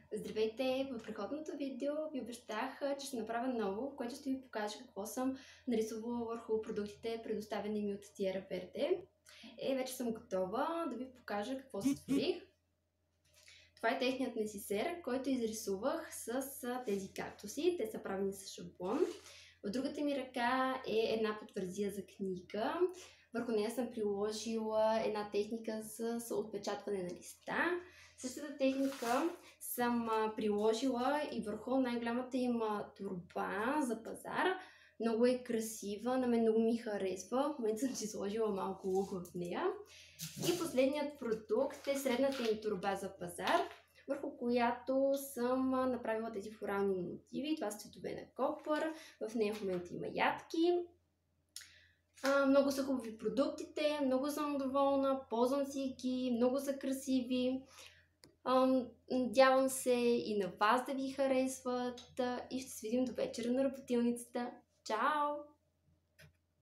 Здравейте! В предходното видео ви обещах, че ще направя ново, в което ще ви покажа какво съм нарисувала върху продуктите, предоставени ми от Tierra Verde. Вече съм готова да ви покажа какво сътворих. Това е техният несисер, който изрисувах с тези кактуси. Те са правени с шаблон. В другата ми ръка е една подвързия за книга. Върху нея съм приложила една техника с отпечатване на листа. Същата техника съм приложила и върху най-голямата им торба за пазар. Много е красива, на мен много ми харесва. В момента съм си сложила малко лук в нея. И последният продукт е средната им торба за пазар, върху която съм направила тези флорални мотиви. Това са цветове на копър. В нея в момента има ядки. Много са хубави продуктите, много съм доволна, ползвам си ги, много са красиви. Надявам се и на вас да ви харесват и ще се видим до вечера на работилницата. Чао!